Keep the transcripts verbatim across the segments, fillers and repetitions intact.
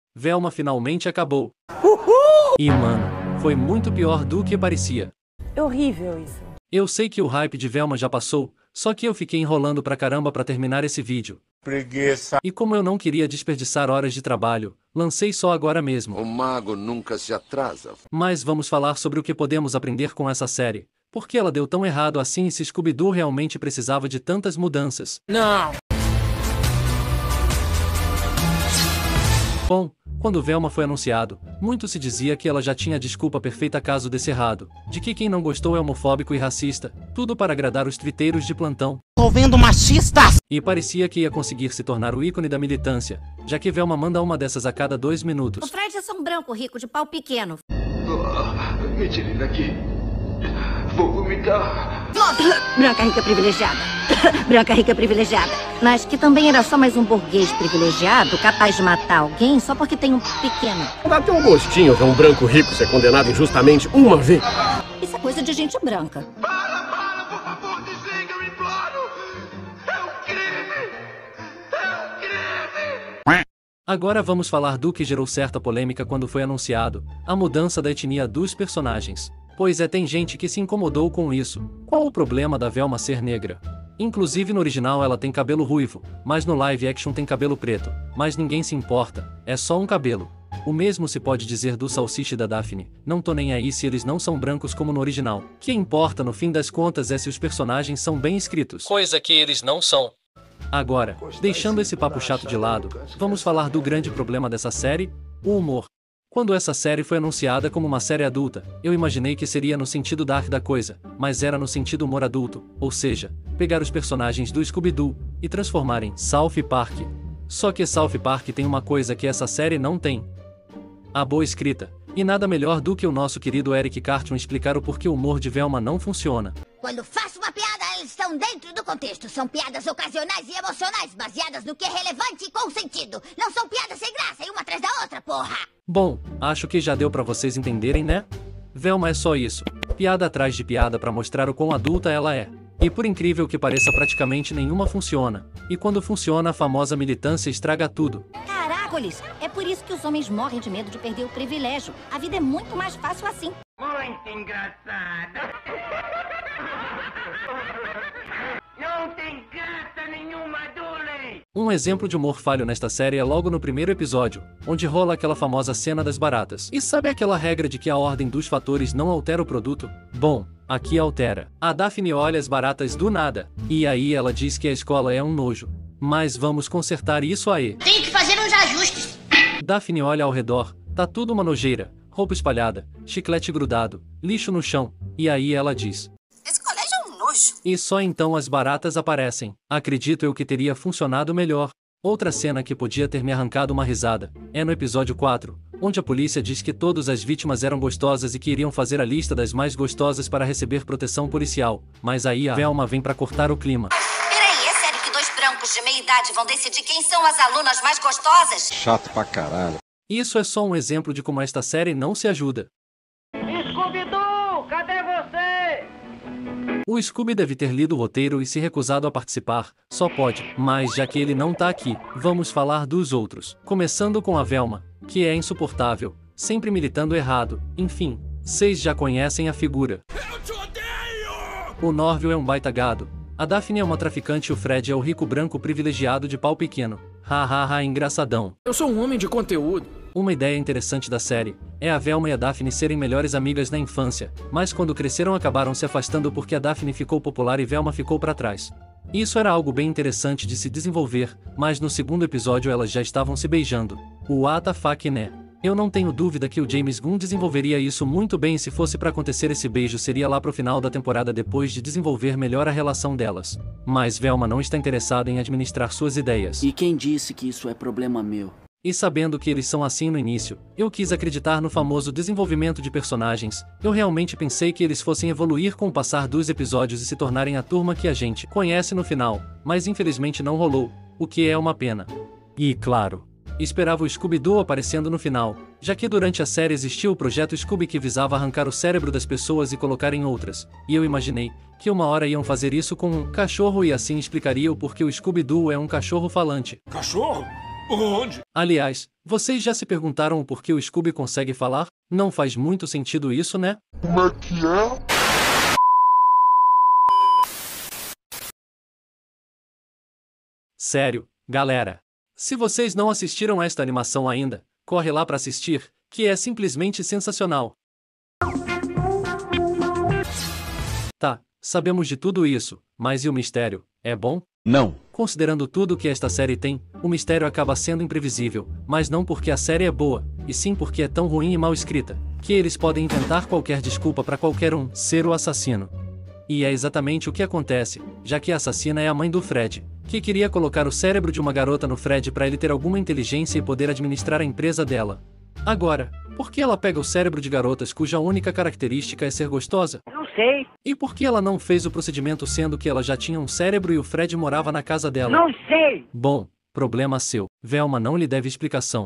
Velma finalmente acabou. Uhul! E mano, foi muito pior do que parecia. É horrível isso. Eu sei que o hype de Velma já passou, só que eu fiquei enrolando pra caramba pra terminar esse vídeo. Preguiça. E como eu não queria desperdiçar horas de trabalho, lancei só agora mesmo. O mago nunca se atrasa. Mas vamos falar sobre o que podemos aprender com essa série. Por que ela deu tão errado assim e se Scooby-Doo realmente precisava de tantas mudanças? Não. Bom, quando Velma foi anunciado, muito se dizia que ela já tinha a desculpa perfeita caso desse errado, de que quem não gostou é homofóbico e racista, tudo para agradar os twitteiros de plantão. Tô vendo machistas! E parecia que ia conseguir se tornar o ícone da militância, já que Velma manda uma dessas a cada dois minutos. O Fred é só um branco rico de pau pequeno. Oh, me tirem daqui. Vou vomitar. Branca rica privilegiada. Branca rica privilegiada. Mas que também era só mais um burguês privilegiado capaz de matar alguém só porque tem um pequeno. Dá até um gostinho ver um branco rico ser condenado injustamente uma vez. Isso é coisa de gente branca. Para, para, por favor, desliga, eu imploro. É um crime. É um crime. Agora vamos falar do que gerou certa polêmica quando foi anunciado, a mudança da etnia dos personagens. Pois é, tem gente que se incomodou com isso. Qual o problema da Velma ser negra? Inclusive no original ela tem cabelo ruivo, mas no live action tem cabelo preto. Mas ninguém se importa, é só um cabelo. O mesmo se pode dizer do Salsicha e da Daphne, não tô nem aí se eles não são brancos como no original. O que importa no fim das contas é se os personagens são bem escritos. Coisa que eles não são. Agora, deixando esse papo chato de lado, vamos falar do grande problema dessa série, o humor. Quando essa série foi anunciada como uma série adulta, eu imaginei que seria no sentido dark da coisa, mas era no sentido humor adulto, ou seja, pegar os personagens do Scooby-Doo e transformar em South Park. Só que South Park tem uma coisa que essa série não tem: a boa escrita. E nada melhor do que o nosso querido Eric Cartman explicar o porquê o humor de Velma não funciona. Quando faço uma piada, elas estão dentro do contexto. São piadas ocasionais e emocionais, baseadas no que é relevante e com sentido. Não são piadas sem graça, e uma atrás da outra, porra! Bom, acho que já deu pra vocês entenderem, né? Velma é só isso. Piada atrás de piada pra mostrar o quão adulta ela é. E por incrível que pareça, praticamente nenhuma funciona. E quando funciona, a famosa militância estraga tudo. Caracoles, é por isso que os homens morrem de medo de perder o privilégio. A vida é muito mais fácil assim. Muito engraçada. Não tem graça nenhuma, Dooley. Um exemplo de humor falho nesta série é logo no primeiro episódio, onde rola aquela famosa cena das baratas. E sabe aquela regra de que a ordem dos fatores não altera o produto? Bom, aqui altera. A Daphne olha as baratas do nada, e aí ela diz que a escola é um nojo. Mas vamos consertar isso aí. Tenho que fazer uns ajustes. Daphne olha ao redor, tá tudo uma nojeira, roupa espalhada, chiclete grudado, lixo no chão, e aí ela diz: Esse colégio é um nojo. E só então as baratas aparecem. Acredito eu que teria funcionado melhor. Outra cena que podia ter me arrancado uma risada é no episódio quatro, onde a polícia diz que todas as vítimas eram gostosas e que iriam fazer a lista das mais gostosas para receber proteção policial. Mas aí a Velma vem pra cortar o clima. Peraí, é sério que dois brancos de meia idade vão decidir quem são as alunas mais gostosas? Chato pra caralho. Isso é só um exemplo de como esta série não se ajuda. Scooby-Doo, cadê você? O Scooby deve ter lido o roteiro e se recusado a participar, só pode, mas já que ele não tá aqui, vamos falar dos outros. Começando com a Velma, que é insuportável, sempre militando errado, enfim, vocês já conhecem a figura. Eu te odeio! O Norville é um baita gado, a Daphne é uma traficante e o Fred é o rico branco privilegiado de pau pequeno. Ha ha ha, engraçadão. Eu sou um homem de conteúdo. Uma ideia interessante da série é a Velma e a Daphne serem melhores amigas na infância, mas quando cresceram acabaram se afastando porque a Daphne ficou popular e Velma ficou pra trás. Isso era algo bem interessante de se desenvolver, mas no segundo episódio elas já estavam se beijando. O what the fuck, né? Eu não tenho dúvida que o James Gunn desenvolveria isso muito bem, e se fosse pra acontecer esse beijo seria lá pro final da temporada depois de desenvolver melhor a relação delas. Mas Velma não está interessada em administrar suas ideias. E quem disse que isso é problema meu? E sabendo que eles são assim no início, eu quis acreditar no famoso desenvolvimento de personagens. Eu realmente pensei que eles fossem evoluir com o passar dos episódios e se tornarem a turma que a gente conhece no final, mas infelizmente não rolou, o que é uma pena. E claro, esperava o Scooby-Doo aparecendo no final, já que durante a série existiu o projeto Scooby que visava arrancar o cérebro das pessoas e colocar em outras, e eu imaginei que uma hora iam fazer isso com um cachorro e assim explicaria o porquê o Scooby-Doo é um cachorro falante. Cachorro? Onde? Aliás, vocês já se perguntaram o porquê o Scooby consegue falar? Não faz muito sentido isso, né? Como é que é? Sério, galera. Se vocês não assistiram esta animação ainda, corre lá pra assistir, que é simplesmente sensacional. Tá, sabemos de tudo isso, mas e o mistério, é bom? Não. Considerando tudo que esta série tem, o mistério acaba sendo imprevisível, mas não porque a série é boa, e sim porque é tão ruim e mal escrita, que eles podem inventar qualquer desculpa pra qualquer um ser o assassino. E é exatamente o que acontece, já que a assassina é a mãe do Fred, que queria colocar o cérebro de uma garota no Fred para ele ter alguma inteligência e poder administrar a empresa dela. Agora, por que ela pega o cérebro de garotas cuja única característica é ser gostosa? Não sei. E por que ela não fez o procedimento sendo que ela já tinha um cérebro e o Fred morava na casa dela? Não sei. Bom, problema seu. Velma não lhe deve explicação.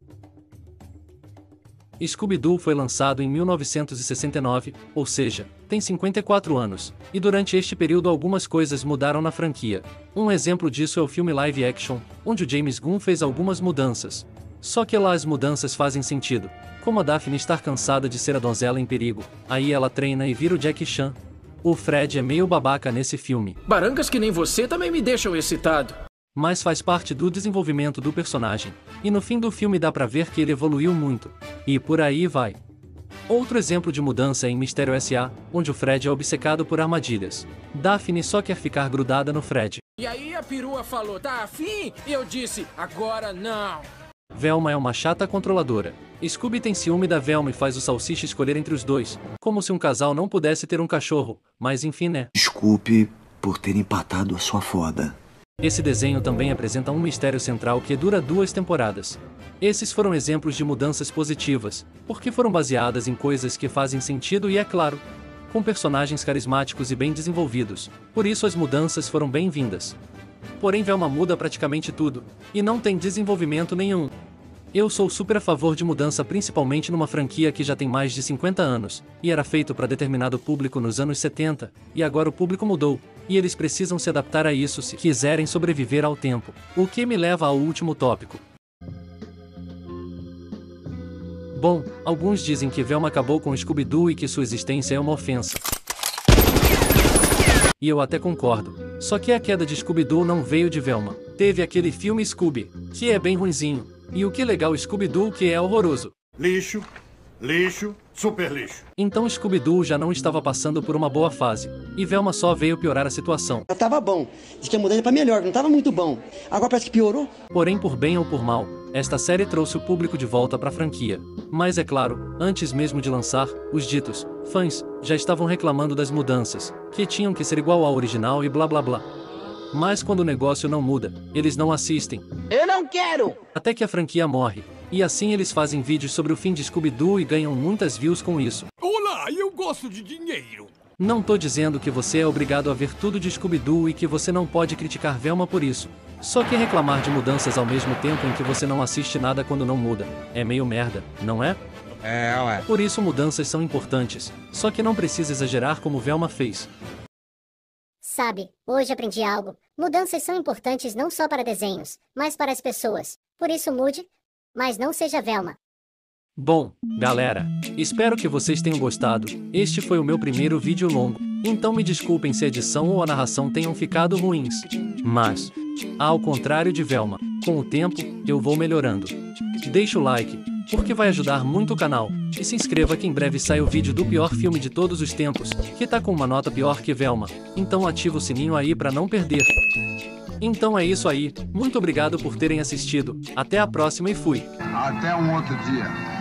Scooby-Doo foi lançado em mil novecentos e sessenta e nove, ou seja, tem cinquenta e quatro anos, e durante este período algumas coisas mudaram na franquia. Um exemplo disso é o filme live action, onde o James Gunn fez algumas mudanças. Só que lá as mudanças fazem sentido, como a Daphne estar cansada de ser a donzela em perigo, aí ela treina e vira o Jackie Chan. O Fred é meio babaca nesse filme. Barangas que nem você também me deixam excitado. Mas faz parte do desenvolvimento do personagem, e no fim do filme dá pra ver que ele evoluiu muito. E por aí vai. Outro exemplo de mudança é em Mistério S A, onde o Fred é obcecado por armadilhas. Daphne só quer ficar grudada no Fred. E aí a perua falou, tá afim? E eu disse, agora não. Velma é uma chata controladora. Scooby tem ciúme da Velma e faz o Salsicha escolher entre os dois, como se um casal não pudesse ter um cachorro, mas enfim, né? Desculpe por ter empatado a sua foda. Esse desenho também apresenta um mistério central que dura duas temporadas. Esses foram exemplos de mudanças positivas, porque foram baseadas em coisas que fazem sentido e, é claro, com personagens carismáticos e bem desenvolvidos, por isso as mudanças foram bem-vindas. Porém Velma muda praticamente tudo, e não tem desenvolvimento nenhum. Eu sou super a favor de mudança, principalmente numa franquia que já tem mais de cinquenta anos, e era feito para determinado público nos anos setenta, e agora o público mudou, e eles precisam se adaptar a isso se quiserem sobreviver ao tempo. O que me leva ao último tópico. Bom, alguns dizem que Velma acabou com Scooby-Doo e que sua existência é uma ofensa. E eu até concordo, só que a queda de Scooby-Doo não veio de Velma. Teve aquele filme Scooby, que é bem ruinzinho, e o que legal Scooby-Doo que é horroroso. Lixo, lixo, super lixo. Então Scooby-Doo já não estava passando por uma boa fase, e Velma só veio piorar a situação. Já tava bom, diz que a mudança pra melhor, não tava muito bom. Agora parece que piorou. Porém, por bem ou por mal, esta série trouxe o público de volta para a franquia. Mas é claro, antes mesmo de lançar, os ditos fãs já estavam reclamando das mudanças, que tinham que ser igual ao original e blá blá blá. Mas quando o negócio não muda, eles não assistem. Eu não quero! Até que a franquia morre. E assim eles fazem vídeos sobre o fim de Scooby-Doo e ganham muitas views com isso. Olá, eu gosto de dinheiro. Não tô dizendo que você é obrigado a ver tudo de Scooby-Doo e que você não pode criticar Velma por isso. Só que reclamar de mudanças ao mesmo tempo em que você não assiste nada quando não muda, é meio merda, não é? É, ué. Por isso mudanças são importantes, só que não precisa exagerar como Velma fez. Sabe, hoje aprendi algo. Mudanças são importantes não só para desenhos, mas para as pessoas. Por isso mude, mas não seja Velma. Bom, galera, espero que vocês tenham gostado. Este foi o meu primeiro vídeo longo, então me desculpem se a edição ou a narração tenham ficado ruins. Mas, ao contrário de Velma, com o tempo, eu vou melhorando. Deixa o like, porque vai ajudar muito o canal, e se inscreva que em breve sai o vídeo do pior filme de todos os tempos, que tá com uma nota pior que Velma, então ativa o sininho aí pra não perder. Então é isso aí, muito obrigado por terem assistido, até a próxima e fui! Até um outro dia.